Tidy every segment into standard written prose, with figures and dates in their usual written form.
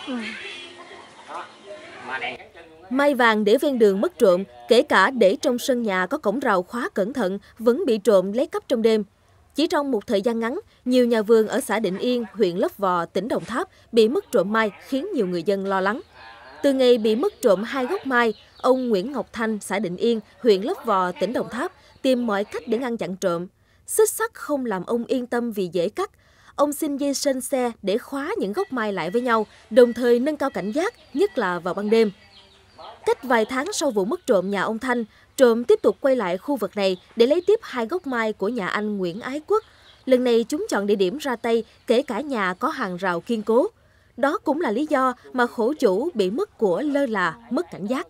Mai vàng để ven đường mất trộm, kể cả để trong sân nhà có cổng rào khóa cẩn thận vẫn bị trộm lấy cắp trong đêm. Chỉ trong một thời gian ngắn, nhiều nhà vườn ở xã Định Yên, huyện Lấp Vò, tỉnh Đồng Tháp bị mất trộm mai khiến nhiều người dân lo lắng. Từ ngày bị mất trộm 2 gốc mai, ông Nguyễn Ngọc Thanh, xã Định Yên, huyện Lấp Vò, tỉnh Đồng Tháp tìm mọi cách để ngăn chặn trộm. Xích sắt không làm ông yên tâm vì dễ cắt. Ông xin dây sên xe để khóa những gốc mai lại với nhau, đồng thời nâng cao cảnh giác, nhất là vào ban đêm. Cách vài tháng sau vụ mất trộm nhà ông Thanh, trộm tiếp tục quay lại khu vực này để lấy tiếp 2 gốc mai của nhà anh Nguyễn Ái Quốc. Lần này chúng chọn địa điểm ra tay, kể cả nhà có hàng rào kiên cố. Đó cũng là lý do mà khổ chủ bị mất của lơ là, mất cảnh giác.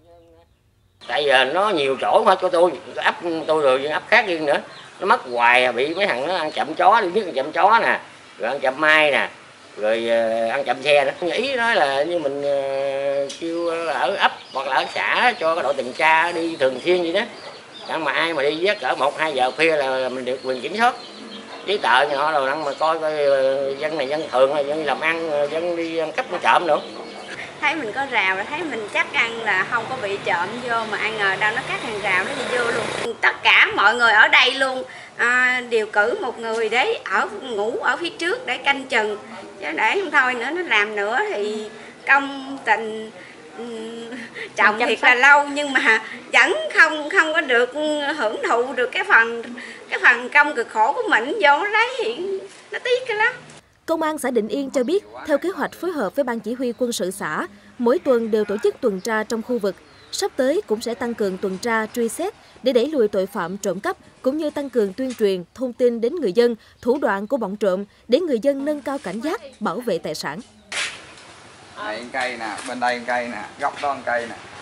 Tại giờ nó nhiều chỗ mà cho tôi ấp tôi rồi ấp khác đi nữa. Nó mất hoài, bị mấy thằng nó ăn chậm chó, đi biết ăn chậm chó nè, rồi ăn chậm mai nè, rồi ăn chậm xe đó. Ý nói là như mình kêu ở ấp hoặc là ở xã cho cái đội tuần tra đi thường xuyên vậy đó. Chẳng mà ai mà đi giấc cỡ 1-2 giờ khuya là mình được quyền kiểm soát. Giấy tờ nhỏ đồ ăn mà coi dân này dân thường, dân làm ăn, dân đi ăn cắp ăn trộm nữa. Thấy mình có rào là thấy mình chắc ăn là không có bị trộm vô, mà ai ngờ đâu nó cắt hàng rào nó đi vô luôn. Tất cả mọi người ở đây luôn đều cử một người để ngủ ở phía trước để canh chừng, chứ để không thôi nữa nó làm nữa thì công tình trồng thiệt là lâu nhưng mà vẫn không có được hưởng thụ được cái phần công cực khổ của mình, vô nó lấy thì nó tiếc cái lắm. Công an xã Định Yên cho biết, theo kế hoạch phối hợp với Ban Chỉ huy Quân sự xã, mỗi tuần đều tổ chức tuần tra trong khu vực. Sắp tới cũng sẽ tăng cường tuần tra, truy xét để đẩy lùi tội phạm trộm cắp, cũng như tăng cường tuyên truyền, thông tin đến người dân, thủ đoạn của bọn trộm để người dân nâng cao cảnh giác, bảo vệ tài sản. Này cây nè, bên đây cây nè, góc đó cây nè.